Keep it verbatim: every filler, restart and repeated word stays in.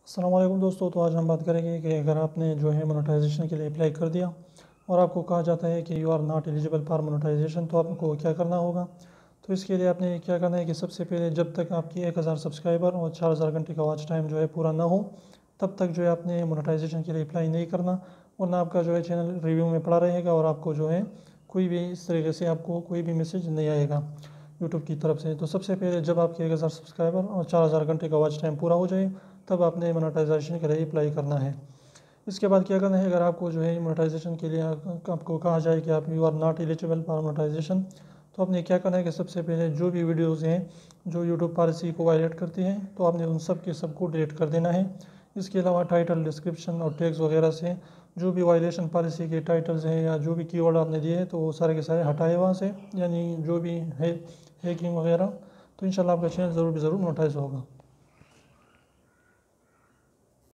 अस्सलाम वालेकुम दोस्तों। तो आज हम बात करेंगे कि अगर आपने जो है मोनेटाइजेशन के लिए अप्लाई कर दिया और आपको कहा जाता है कि you are not eligible for monetisation, तो आपको क्या करना होगा। तो इसके लिए आपने क्या करना है कि सबसे पहले जब तक आपकी एक हज़ार सब्सक्राइबर और चार हज़ार घंटे का वॉच टाइम जो है पूरा ना हो, तब तक जो है आपने मोनेटाइजेशन के लिए अप्लाई नहीं करना। वरना आपका जो है चैनल रिव्यू में पड़ा रहेगा और आपको जो है कोई भी इस तरीके से आपको कोई भी मैसेज नहीं आएगा यूट्यूब की तरफ से। तो सबसे पहले जब आपके एक हज़ार सब्सक्राइबर और चार हज़ार घंटे का वॉच टाइम पूरा हो जाए, तब आपने मोनेटाइजेशन के लिए अप्लाई करना है। इसके बाद क्या करना है, अगर आपको जो है मोनेटाइजेशन के लिए आपको कहा जाए कि आप you are not eligible for monetisation, तो आपने क्या करना है कि सबसे पहले जो भी वीडियोज़ हैं जो यूट्यूब पॉलिसी को वायलेट करती हैं, तो आपने उन सब के सबको डिलीट कर देना है। इसके अलावा टाइटल, डिस्क्रिप्शन और टैग्स वगैरह से जो भी वायलेशन पॉलिसी के टाइटल्स हैं या जो भी कीवर्ड आपने दिए हैं, तो वो सारे के सारे हटाए वहाँ से, यानी जो भी है हैकिंग वगैरह। तो इंशाल्लाह आपका चैनल ज़रूर भी ज़रूर मोनेटाइज होगा।